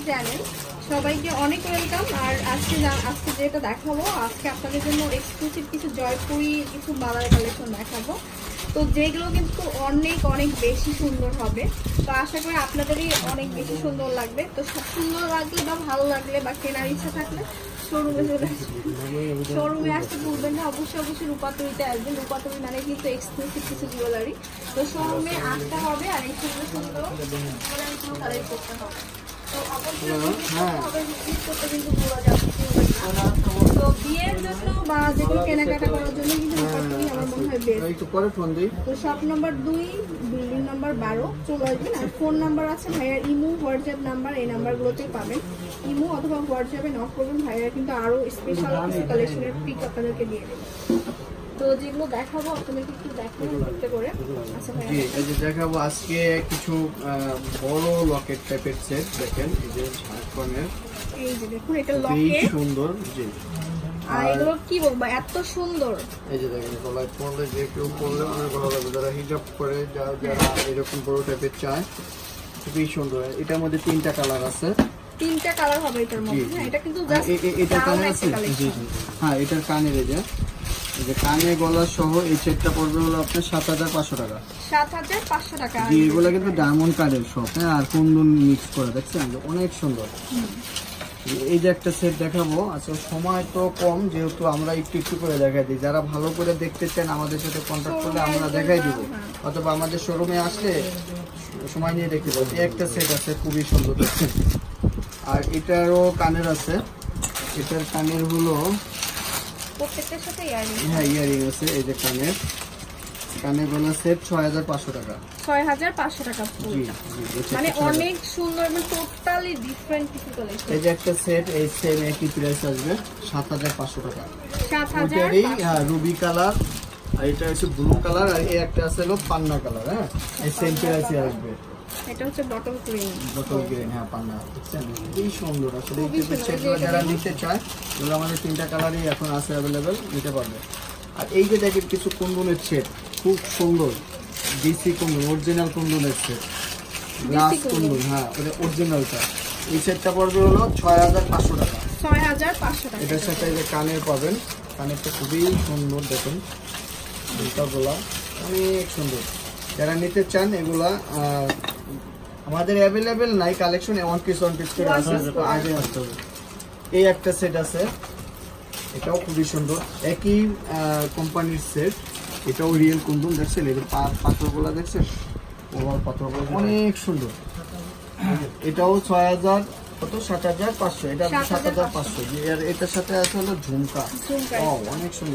Channel, সবাইকে অনেক welcome. আর আজকে যেটা দেখাবো, আজকে আপনাদের জন্য এক্সক্লুসিভ কিছু জয়পুরি কিছু মালার কালেকশন দেখাবো। তো যেগুলো কিন্তু অনেক অনেক বেশি সুন্দর হবে। তো আশা করি আপনাদেরই অনেক বেশি সুন্দর লাগবে। তো সব সুন্দর লাগলে বা ভালো লাগলে বা কেনার ইচ্ছা থাকলে শোরুমে আসতে ভুলবেন না। অবশ্যই রূপাতরিতে আসবেন। রূপাতরি মানে কিন্তু এক্সক্লুসিভ কিছু জুয়েলারি। তো শোরুমে আসতে হবে আর এই সুন্দর সুন্দর কালেক্ট করতে হবে। তো বিয়ের জন্য বা যেগুলো কেনাকাটা করার জন্য কিন্তু রূপাতরি আমার মনে হয় বেস্ট। তো শপ নাম্বার 2, বিল্ডিং নাম্বার 12 চলে আসবেন। আর ফোন নাম্বার আছে ভাইয়ার, ইমো হোয়াটসঅ্যাপ নাম্বার, এই নাম্বারগুলোতেই পাবেন। ইমো অথবা হোয়াটসঅ্যাপে নক করবেন, ভাইয়া কিন্তু আরো স্পেশাল কিছু কালেকশনের পিক আপনাদেরকে দিয়ে দেবেন। তো যেগুলো দেখাবো আপনাদেরকে একটু দেখতে করে। আচ্ছা ভাইয়া, জি এই যে দেখাবো আজকে কিছু বড় লকেট টাইপের সেট। দেখেন এই যে ঝাড়খণ্ডের, এই যে দেখুন এটা লকেট সুন্দর। জি আর এগুলো কি বলবো, এত সুন্দর। এই যে দেখেন গলায় পরলে যে কেউ পরলে অনেক ভালো লাগবে, যারা হিজাব করে যারা এরকম বড় টাইপের চায়, খুবই সুন্দর। এটার মধ্যে 3টা কালার আছে, 3টা কালার হবে এটার মধ্যে। হ্যাঁ এটা কিন্তু জাস্ট এটা কানে আছে। জি জি হ্যাঁ, এটার কানের এই যে কানে গলা সহ এই সেটটা পড়বে হলো আপনার 7500 টাকা। 7500 টাকা। জি এগুলো কিন্তু ডায়মন্ড কার্ডের সব, হ্যাঁ, আর কুন্দন মিক্স করে, দেখছেন অনেক সুন্দর। এই যে একটা সেট দেখাবো। আচ্ছা সময় তো কম, যেহেতু আমরা একটু করে দেখাই দিই। যারা ভালো করে দেখতে চান আমাদের সাথে কন্ট্যাক্ট করলে আমরা দেখাই দিব, অথবা আমাদের শোরুমে আসলে সময় নিয়ে দেখতে পাবো। এই একটা সেট আছে খুবই সুন্দর, দেখছেন। আর এটারও কানের আছে। এটার কানের হলো প্রত্যেকটার সাথে ইয়ারিং। হ্যাঁ ইয়ারিং আছে। এই যে কানের গলা সেট 6500 টাকা। 6500 টাকা মানে অনেক সুন্দর, মানে টোটালি ডিফারেন্ট কিছু কালেকশন। এই যে একটা সেট, এই সেম একই প্রাইস আসবে 7500 টাকা। 7000। হ্যাঁ রুবি কালার, আর এটা হচ্ছে ব্লু কালার, আর এই একটা আছে হলো পান্না কালার। হ্যাঁ এই সেম প্রাইসে আসবে। এটা হচ্ছে বটল গ্রিন। হ্যাঁ পান্না, দেখছেন খুবই সুন্দর। আসলে এই সেটগুলো যারা নিতে চায়, এগুলো আমাদের 3টা কালারই এখন আছে অ্যাভেলেবেল, নিতে পারবে। আর এই যে দেখেন কিছু কুন্দনের সেট, খুব সুন্দর। ডিসি কুন্দন, অরিজিনাল কুন্দনের সেট, গ্লাস কুন্দন। হ্যাঁ ওটা অরিজিনালটা। এই সেটটা পড়বে হলো 6500 টাকা। 6500 টাকা। এটার সাথে এই যে কানের পাবেন। কানেরটা খুবই সুন্দর, দেখুন জুতাগুলা অনেক সুন্দর। যারা নিতে চান এগুলা আমাদের অ্যাভেলেবেল নাই কালেকশন, 1 পিস করে আছে, আগে আসতে হবে। এই একটা সেট আছে, এটাও খুবই সুন্দর, একই কোম্পানির সেট। এটাও রিয়েল কুন্দন, দেখছেন এর পাথরগুলা, দেখছেন পাথরগুলো অনেক সুন্দর। এটাও 7500। এটা 7500। আর এটার সাথে আছে হলো ঝুমকা। অনেক সুন্দর,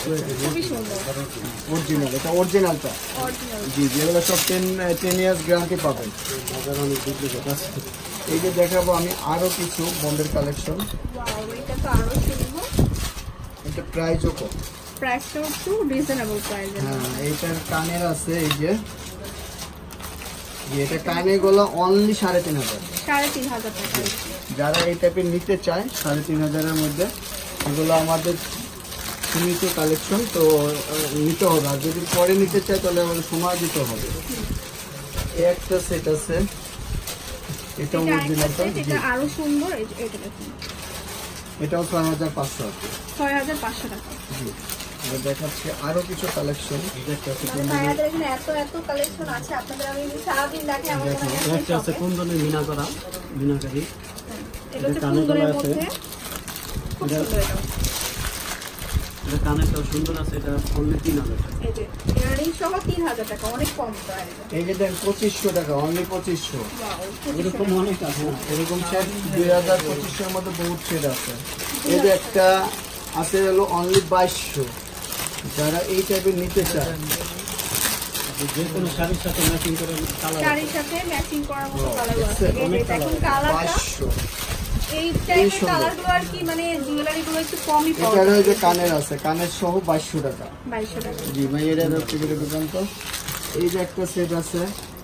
অরিজিনাল। এটা অরিজিনালটা। জি যেগুলো সব 10 ইয়ার্স গ্যারান্টি পাবেন। এই যে দেখাবো আমি আরো কিছু বন্ডের কালেকশন। এটা প্রাইসও কম, প্রাইসটা একটু রিজনেবল প্রাইস। হ্যাঁ এইটার কানের আছে, এই যে এটা কানে গুলো অনলি 3500 টাকা। যারা এই টাইপের নিতে চায় 3500 এর মধ্যে, এগুলো আমাদের সীমিত কালেকশন, তো নিতে হবে। আর যদি পরে নিতে চায় তাহলে আমাদের সময় দিতে হবে। এই একটা সেট আছে, এটা অরিজিনালটা, এটা আরো সুন্দর। এটা দেখুন, এটাও 6500 টাকা। জি দেখাচ্ছি আরো কিছু কালেকশন। এত কালেকশন আছে আপনাদের, আমি সারাদিন দেখে আমার একটা আছে কুন্দনের মিনাকারি। এটা হচ্ছে কুন্দনের মধ্যে খুব সুন্দর। এটা কানেরটাও সুন্দর আছে, এটা অনলি 3000 টাকা। এই যে ইয়ারিং সহ 3000 টাকা, অনেক কম প্রাইস। এই যে দেন 2500 টাকা, অনলি 2500। এরকম অনেক আছে, এরকম সেট 2000-2500 এর মধ্যে বহুত সেট আছে। এই যে একটা আছে হলো অনলি 2200। যারা এই টাইপের নিতে চায়, যে কোনো শাড়ির সাথে ম্যাচিং করে করার মতো কালার আছে। দেখুন কালারটা 2200। এই টাইপের কালারগুলো আর কি, মানে জুয়েলারিগুলো একটু কমই পাওয়া যায়। এটা যে কানের আছে, কানের সহ 2200 টাকা। 2200 টাকা। জি ভাই, এর টিকিটের দোকান। তো এই যে একটা সেট আছে,